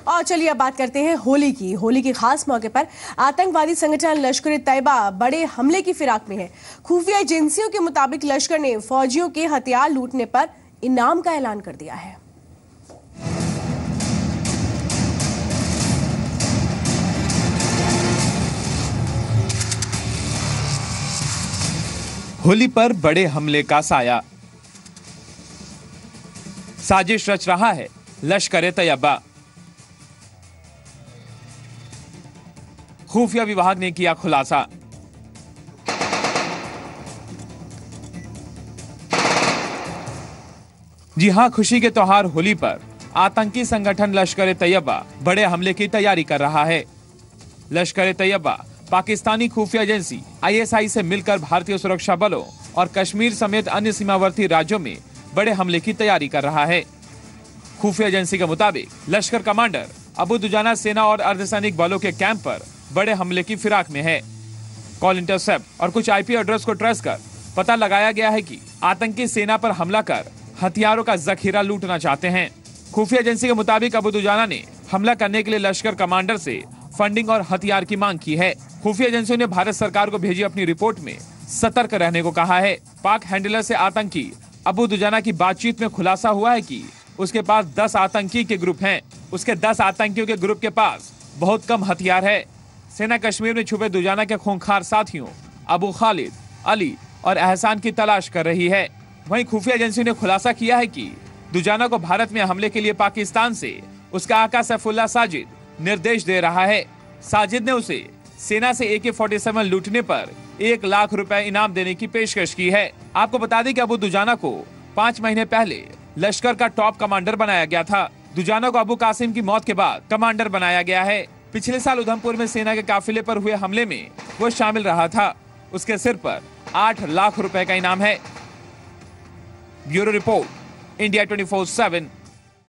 और चलिए अब बात करते हैं होली की। होली के खास मौके पर आतंकवादी संगठन लश्कर-ए-तैयबा बड़े हमले की फिराक में है। खुफिया एजेंसियों के मुताबिक लश्कर ने फौजियों के हथियार लूटने पर इनाम का ऐलान कर दिया है। होली पर बड़े हमले का साया, साजिश रच रहा है लश्कर-ए-तैयबा। खुफिया विभाग ने किया खुलासा। जी हां, खुशी के त्योहार होली पर आतंकी संगठन लश्कर-ए-तैयबा बड़े हमले की तैयारी कर रहा है। लश्कर-ए-तैयबा पाकिस्तानी खुफिया एजेंसी ISI से मिलकर भारतीय सुरक्षा बलों और कश्मीर समेत अन्य सीमावर्ती राज्यों में बड़े हमले की तैयारी कर रहा है। खुफिया एजेंसी के मुताबिक लश्कर कमांडर अबू दुजाना सेना और अर्धसैनिक बलों के कैंप पर बड़े हमले की फिराक में है। कॉल इंटरसेप्ट और कुछ IP एड्रेस को ट्रेस कर पता लगाया गया है कि आतंकी सेना पर हमला कर हथियारों का जखीरा लूटना चाहते हैं। खुफिया एजेंसी के मुताबिक अबू दुजाना ने हमला करने के लिए लश्कर कमांडर से फंडिंग और हथियार की मांग की है। खुफिया एजेंसियों ने भारत सरकार को भेजी अपनी रिपोर्ट में सतर्क रहने को कहा है। पाक हैंडलर से आतंकी अबू दुजाना की बातचीत में खुलासा हुआ है कि उसके पास 10 आतंकी के ग्रुप हैं। उसके 10 आतंकियों के ग्रुप के पास बहुत कम हथियार है। सेना कश्मीर में छुपे दुजाना के खूंखार साथियों अबू खालिद, अली और एहसान की तलाश कर रही है। वहीं खुफिया एजेंसी ने खुलासा किया है कि दुजाना को भारत में हमले के लिए पाकिस्तान से उसका आका सैफुल्लाह साजिद निर्देश दे रहा है। साजिद ने उसे सेना से AK-47 लूटने पर 1 लाख रुपए इनाम देने की पेशकश की है। आपको बता दें कि अबू दुजाना को 5 महीने पहले लश्कर का टॉप कमांडर बनाया गया था। दुजाना को अबू कासिम की मौत के बाद कमांडर बनाया गया है। पिछले साल उधमपुर में सेना के काफिले पर हुए हमले में वो शामिल रहा था। उसके सिर पर 8 लाख रुपए का इनाम है। Bureau report, India 24/7।